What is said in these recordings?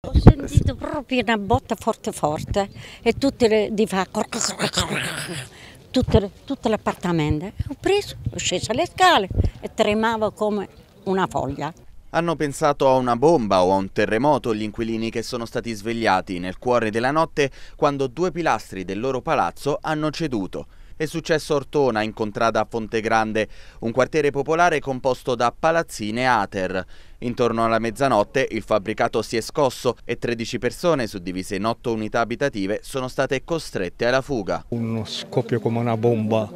Ho sentito proprio una botta forte forte e tutte le di fa tutto l'appartamento. Ho preso, ho sceso le scale e tremavo come una foglia. Hanno pensato a una bomba o a un terremoto gli inquilini che sono stati svegliati nel cuore della notte quando due pilastri del loro palazzo hanno ceduto. È successo a Ortona, in contrada Fontegrande, un quartiere popolare composto da palazzine Ater. Intorno alla mezzanotte il fabbricato si è scosso e 13 persone, suddivise in 8 unità abitative, sono state costrette alla fuga. Uno scoppio come una bomba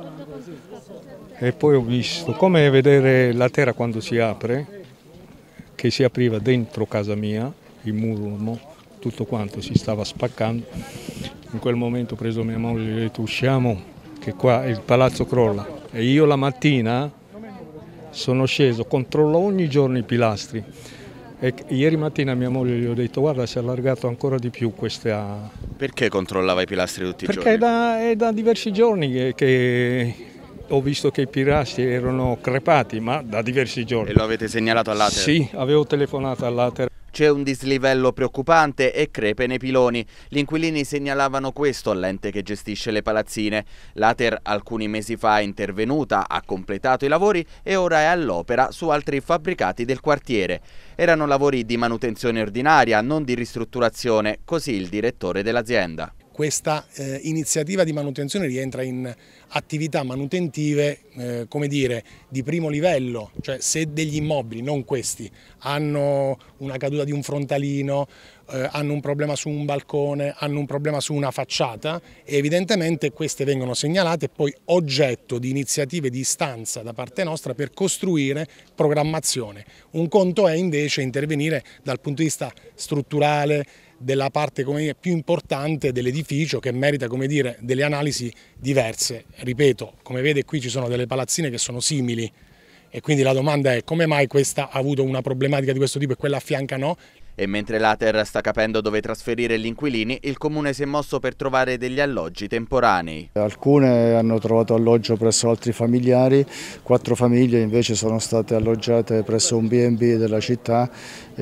e poi ho visto come vedere la terra quando si apre, che si apriva dentro casa mia, il muro, tutto quanto si stava spaccando. In quel momento ho preso mia moglie e ho detto usciamo, che qua il palazzo crolla. E io la mattina sono sceso, controllo ogni giorno i pilastri. E ieri mattina a mia moglie gli ho detto guarda, si è allargato ancora di più questa... Perché controllava i pilastri tutti i giorni? Perché è da diversi giorni che ho visto che i pilastri erano crepati, ma da diversi giorni. E lo avete segnalato all'Ater? Sì, avevo telefonato all'Ater. C'è un dislivello preoccupante e crepe nei piloni. Gli inquilini segnalavano questo all'ente che gestisce le palazzine. L'Ater alcuni mesi fa è intervenuta, ha completato i lavori e ora è all'opera su altri fabbricati del quartiere. Erano lavori di manutenzione ordinaria, non di ristrutturazione, così il direttore dell'azienda. Questa iniziativa di manutenzione rientra in attività manutentive come dire, di primo livello, cioè se degli immobili, non questi, hanno una caduta di un frontalino, hanno un problema su un balcone, hanno un problema su una facciata, evidentemente queste vengono segnalate e poi oggetto di iniziative di istanza da parte nostra per costruire programmazione. Un conto è invece intervenire dal punto di vista strutturale, della parte più importante dell'edificio che merita delle analisi diverse. Ripeto, come vede qui ci sono delle palazzine che sono simili e quindi la domanda è come mai questa ha avuto una problematica di questo tipo e quella a fianco no? E mentre l'Ater sta capendo dove trasferire gli inquilini, il comune si è mosso per trovare degli alloggi temporanei. Alcune hanno trovato alloggio presso altri familiari, 4 famiglie invece sono state alloggiate presso un B&B della città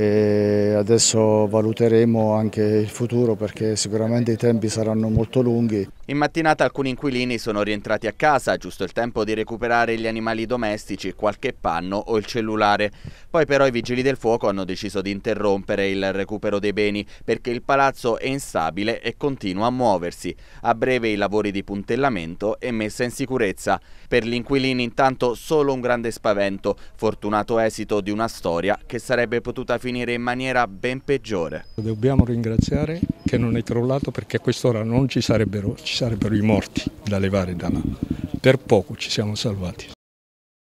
e adesso valuteremo anche il futuro perché sicuramente i tempi saranno molto lunghi. In mattinata alcuni inquilini sono rientrati a casa, giusto il tempo di recuperare gli animali domestici, qualche panno o il cellulare. Poi però i vigili del fuoco hanno deciso di interrompere il recupero dei beni perché il palazzo è instabile e continua a muoversi. A breve i lavori di puntellamento e messa in sicurezza. Per gli inquilini intanto solo un grande spavento, fortunato esito di una storia che sarebbe potuta finire in maniera ben peggiore. Dobbiamo ringraziare che non è crollato perché a quest'ora non ci sarebbero i morti da levare da là. Per poco ci siamo salvati.